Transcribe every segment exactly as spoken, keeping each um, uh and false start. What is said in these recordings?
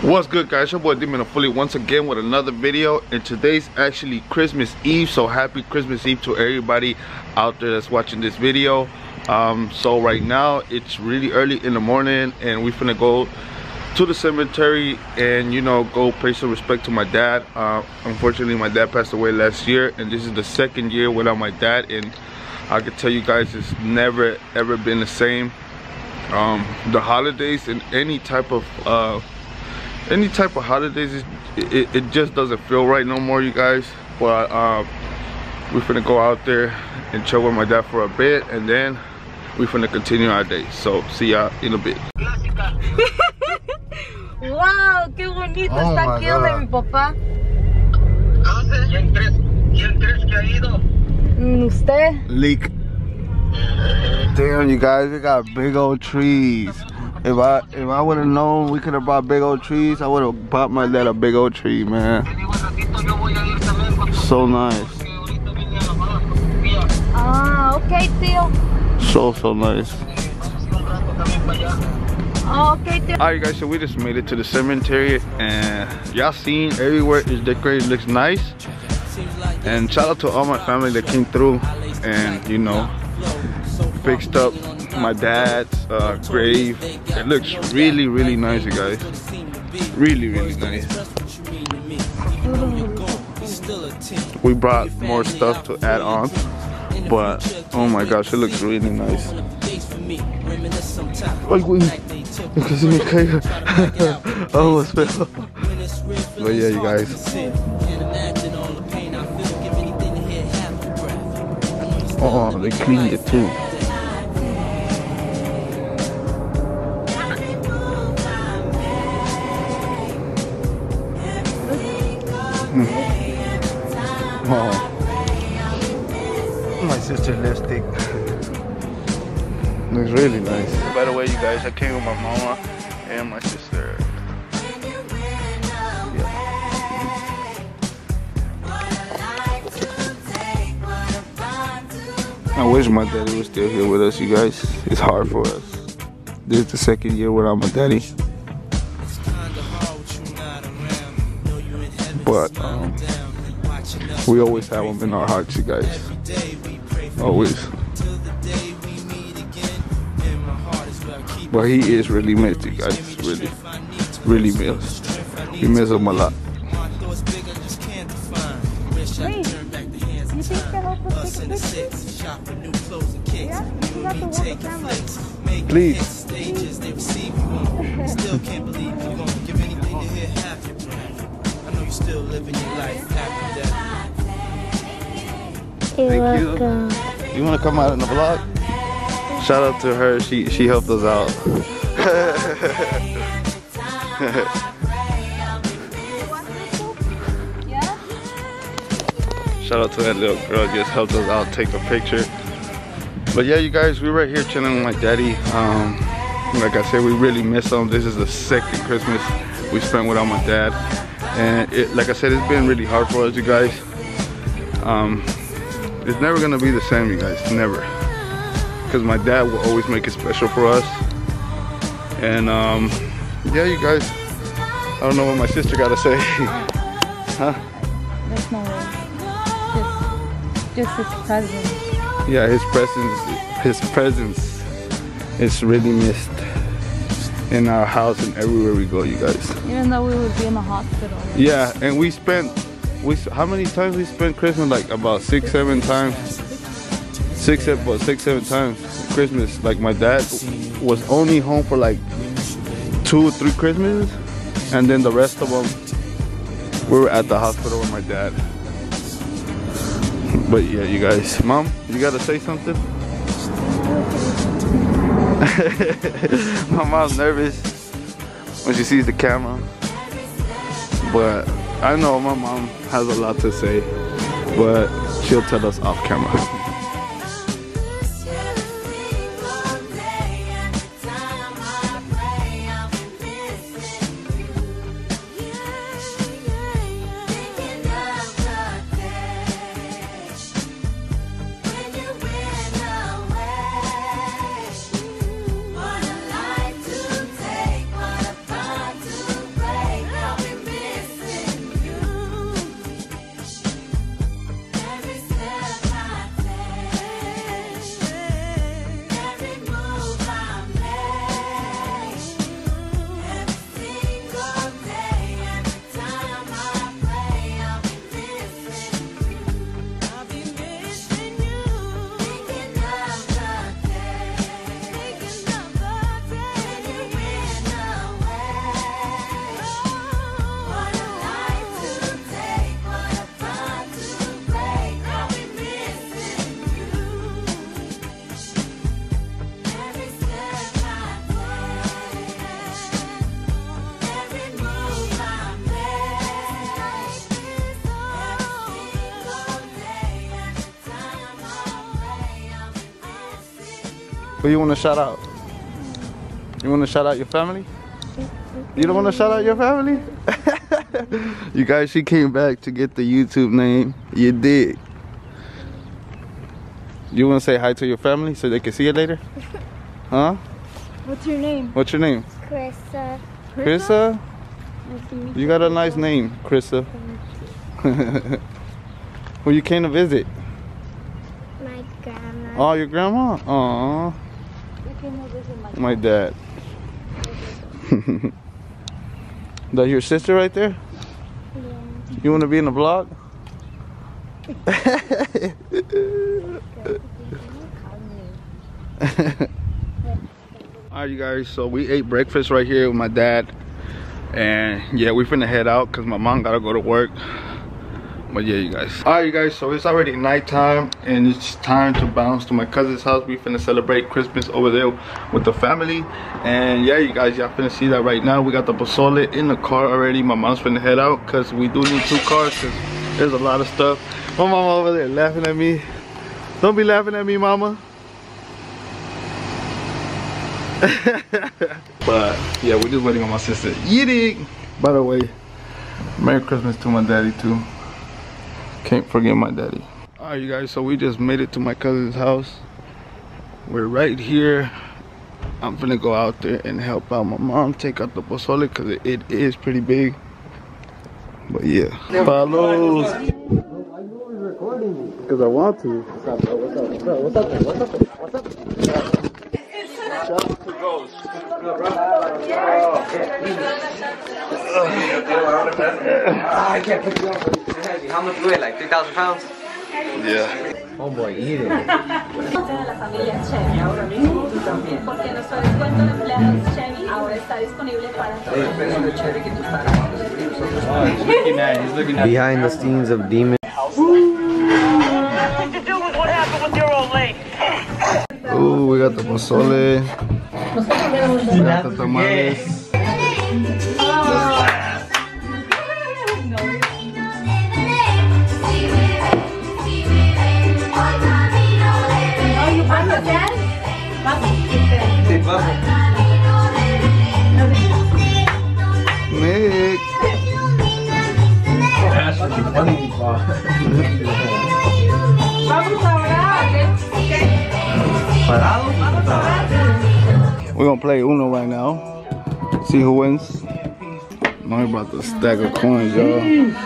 What's good, guys? Your boy Demon Fully once again with another video, and today's actually Christmas Eve, so happy Christmas Eve to everybody out there that's watching this video. Um so right now it's really early in the morning and we finna go to the cemetery and, you know, go pay some respect to my dad. Uh unfortunately my dad passed away last year, and this is the second year without my dad, and I can tell you guys it's never ever been the same. Um the holidays and any type of uh any type of holidays, it, it, it just doesn't feel right no more, you guys. But uh, we're finna go out there and chill with my dad for a bit, and then we're finna continue our day. So see y'all in a bit. Wow, qué bonito oh está aquí donde mi papá. ¿Quién crees, ¿Quién crees que ha ido? ¿Usted? Leak. Damn, you guys, we got big old trees. If I if I would have known we could have brought big old trees, I would have bought my dad a big old tree, man. So nice. Ah, okay, tío. So so nice. Oh, okay, tío. Alright, guys, so we just made it to the cemetery, and y'all seen everywhere is decorated, looks nice. And shout out to all my family that came through and, you know, fixed up my dad's uh, grave. It looks really really nice, you guys. Really really nice. We brought more stuff to add on, but oh my gosh, it looks really nice. Oh, but yeah, you guys. Oh, they cleaned it too. Oh, my sister's lipstick. Looks really nice. By the way, you guys, I came with my mama and my sister. Yeah. I wish my daddy was still here with us, you guys. It's hard for us. This is the second year without my daddy. But um, we always have him in our hearts, you guys. Always. But he is really missed, you guys. Really, really missed. We miss him a lot. Wait, you think that I'll take a picture? Yeah, you got to hold the camera. Please. Still can't believe you won't give anything to hear half your plan. I know you're still living your life after that. Thank you. You want to come out in the vlog? Shout out to her. She she helped us out. Shout out to that little girl. Just helped us out, take a picture. But yeah, you guys, we were here chilling with my daddy. Um, like I said, we really miss him. This is the second Christmas we spent without my dad, and it, like I said, it's been really hard for us, you guys. Um, it's never gonna be the same, you guys. Never. Because my dad will always make it special for us. And um, yeah, you guys, I don't know what my sister got to say. Huh? There's no way. Just, just his presence. Yeah, his presence, his presence is really missed in our house and everywhere we go, you guys. Even though we would be in the hospital. Yeah, and we spent, we how many times we spent Christmas? Like about six, seven times. Six, about six, seven times Christmas. Like my dad was only home for like two or three Christmases, and then the rest of them we were at the hospital with my dad. But yeah, you guys, Mom, you gotta say something. My mom's nervous when she sees the camera, but I know my mom has a lot to say, but she'll tell us off camera. Who you want to shout out? You want to shout out your family? You don't want to shout out your family? You guys, she came back to get the YouTube name. You did. You want to say hi to your family so they can see it later? Huh? What's your name? What's your name? Krissa. Krissa? Nice to meet You got a nice name, Krissa. Who you came to visit? My grandma. Oh, your grandma? Aww. You came to visit my My dad. That's your sister right there? Yeah. You want to be in the vlog? Alright, you guys, so we ate breakfast right here with my dad, and yeah, we finna head out because my mom gotta go to work. But yeah, you guys, alright you guys, so it's already nighttime and it's time to bounce to my cousin's house. We finna celebrate Christmas over there with the family, and yeah, you guys, y'all finna see that right now. We got the pozole in the car already. My mom's finna head out because we do need two cars because there's a lot of stuff. My mama over there laughing at me. Don't be laughing at me, mama. But yeah, we're just waiting on my sister eating. By the way, Merry Christmas to my daddy too. Can't forget my daddy. Alright you guys, so we just made it to my cousin's house. We're right here. I'm gonna go out there and help out my mom take out the pozole because it, it is pretty big. But yeah. Palos. Because I want to. What's up, bro? What's up? What's up? What's up? What's up? What's up? I can't pick you up. How much weight? Like three thousand pounds? Yeah. Oh boy, eat it. de la familia Chevy ahora mismo, porque nuestro descuento de empleados Chevy ahora está disponible para todos. Behind the scenes of Demon. Ooh, we got the pozole. We got the tamales. Nick. We're gonna play Uno right now. See who wins. I'm about to stack of coins, y'all.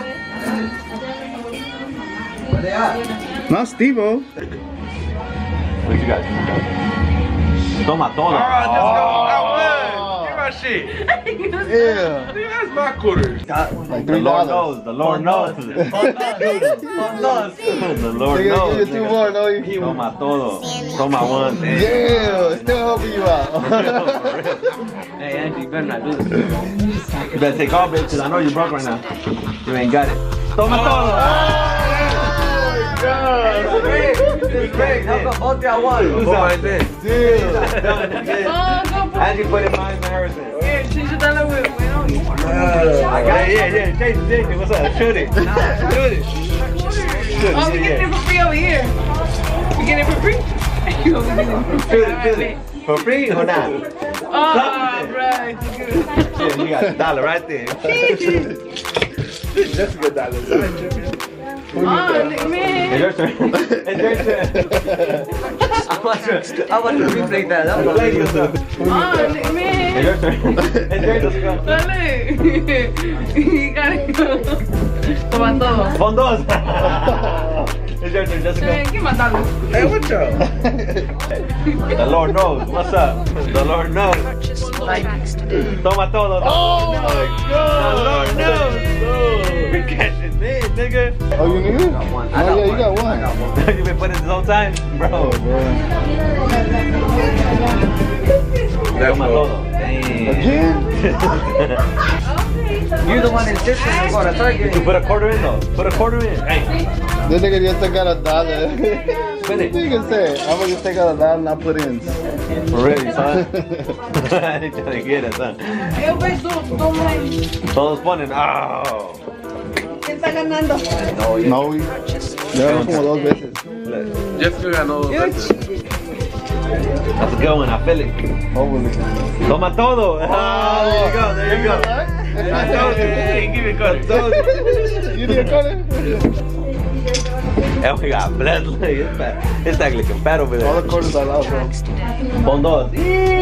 Not Steve-O. What you got? Toma todo. Alright, let's go. I won. Give my shit. Yeah. That's my quarters. Like The three Lord dollars. knows. The Lord knows. The Lord They gonna give you knows. two more, no? You keep Toma todo. Toma one. Yeah, still helping you out. Hey, Angie, you better not do this. You better take off, bitch, because I know you're broke right now. You ain't got it. Toma todo. It's great. How come both y'all won? Who's out there? Angie put it behind Harrison. Yeah, change it that way. Yeah, yeah, yeah. Change it, change it. What's up? Shoot it. Shoot it. Shoot Oh, we it. getting it for free over here. We getting it for free? Shoot it, shoot it. For free or not? Oh, right. Good. Yeah, you got a dollar right there. That's a good dollar. Oh, man. It's your turn. It's your turn. I want to, I want to replay that. That was Play yourself. Oh, man. It's your turn. It's your turn. Dale. You gotta go. Toma todo. Con dos. It's your turn, Jessica. Eh, ¿qué matando? Hey, what's up? The Lord knows. What's up? The Lord knows. Toma todo. Oh my God. The Lord knows. We're cashing in, nigga. Oh, you need it? I got one. I Oh, got yeah, you one. got one. I got one. You been putting this whole time? Bro. Toma todo. Damn. Again? You're the one insisting to go to Target. You put a quarter in though. Put a quarter in. Hey. This nigga just took out a dollar. Spin it. You can say, I'm gonna just take out a dollar and not put in. For real, son. I ain't trying to get it, son. Todos ponen. Oh. No, we. Ya como dos veces. Jessica ganó dos veces. That's a good one, I feel it. Hopefully. Toma todo. Ah, there you go, there you go. I told you, hey, give me a cutter. You need a cutter? And we got blessed. Look, it's fat. It's like looking fat over there. All the quarters are loud, bro. Pon dos.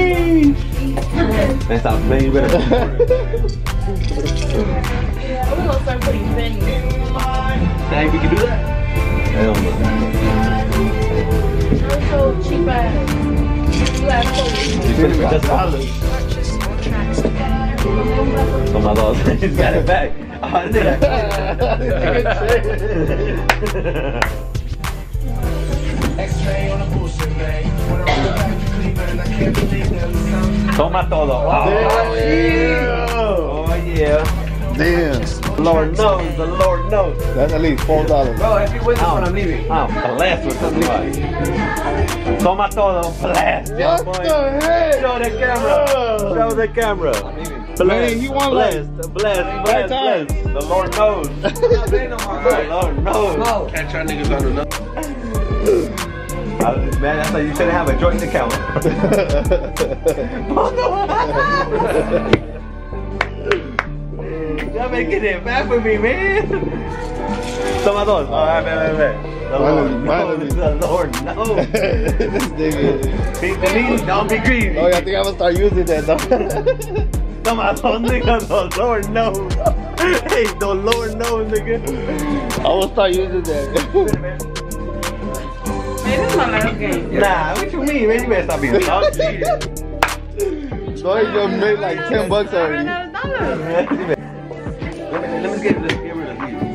That's how many you better. We're gonna start putting pennies. Think we can do that? Hell no. You're so cheap ass. You have dollars. Toma dos. He's got it back. Oh, I did Toma todo. Oh, yeah. Oh, yeah. Damn. The Lord knows, the Lord knows. That's at least four dollars. Bro, if you win this one, I'm leaving. Oh, blast with somebody. Toma todo, blast. What boy. the heck? Show the camera. Show the camera. Blast, Man, he won blast, blast, blast, blast. The Lord knows. The Lord knows. No. Can't try niggas on another. Man, that's why you shouldn't have a joint account. Y'all making it bad for me, man. Toma dos. All right, man, man, man. The Lord knows. The Lord knows. This nigga. Be believe, don't be greedy. Oh, yeah, I think I'm gonna start using that though. Toma dos, nigga. The Lord knows. Hey, the Lord knows, nigga. I will start using that. Man, this is my last game. Nah, what you mean, man? You better stop being salty. So he just made like ten bucks already. Let me, let me get this. Get rid of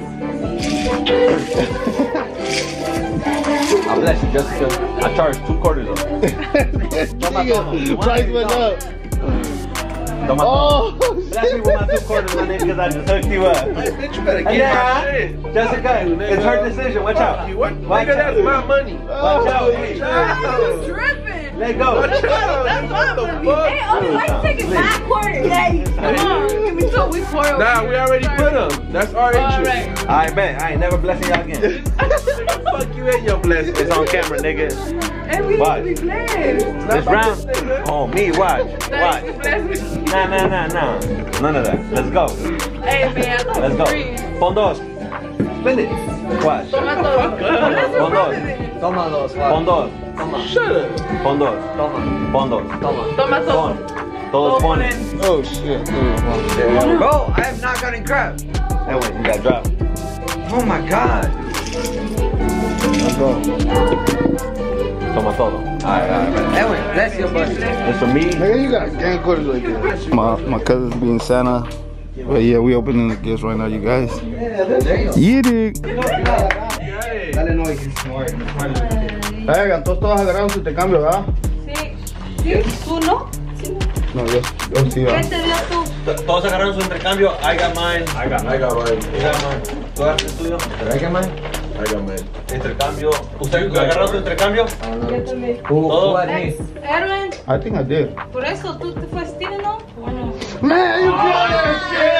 these. I bless you, Jessica. I charge two quarters of it. Nigga, price went up. Toma Oh, bless me with my two quarters, my nigga, because I just hooked you up. Hey, bitch, you better get Yeah. my shit. Jessica, it's her decision. Watch out. You what? Watch Nigga, that's out. my money. Watch out. Hey, It's dripping. let go. Watch out. That's my What the money. fuck? Hey, oh, why you taking my quarter? Hey, come on. Give me two. We pour over. Nah, we already put them. That's our All interest. right. I bet. I ain't never blessing y'all again. Fuck you and your blessing. It's on camera, nigga. And we Watch. need to be blessed. This round. Oh, me. Watch. Watch. Bless me. Nah, nah, nah, nah. None of that. Let's go. Hey, man, I thought Let's it go. was free. Pon dos. Spin it. Watch. Toma todo. Pon dos. Toma dos, Pon dos. Toma. Shut up. Pon dos. Toma. Pon dos. Toma. Toma todo. Pon. Todos ponen. oh shit. Bro, I have not gotten crap. That one, you got dropped. Oh my god. Let's go. Toma todo. Alright, alright. That one, bless your buddy. It's for me. Nigga, you got gang quarters right there. My my cousin's being Santa. But yeah, we opening the gifts right now, you guys. Eat it. Dale, no, he's smart. Venga, todos todos agarraron su intercambio, ¿verdad? Sí. ¿Sí? ¿Tú no? Sí. No, yo, yo sí, ¿Qué ¿verdad? te dio tú? Todos agarraron su intercambio. I got mine. I got, I got mine. You got mine. ¿Tú agarraste el tuyo? ¿Pero hay que más? I got mine. Intercambio. ¿Usted agarró su intercambio? Yo también. Who, who had me? Ex, Erwin, I think I did. por eso tú te fuiste Steven, ¿no? Bueno. Man, you got that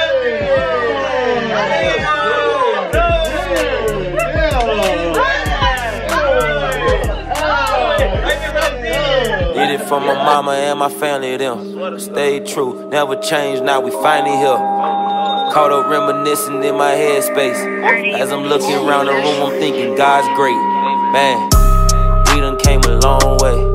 Did it for my mama and my family, them. Stayed true, never changed, now we finally here. Caught up reminiscing in my headspace. As I'm looking around the room, I'm thinking God's great. Man, we done came a long way.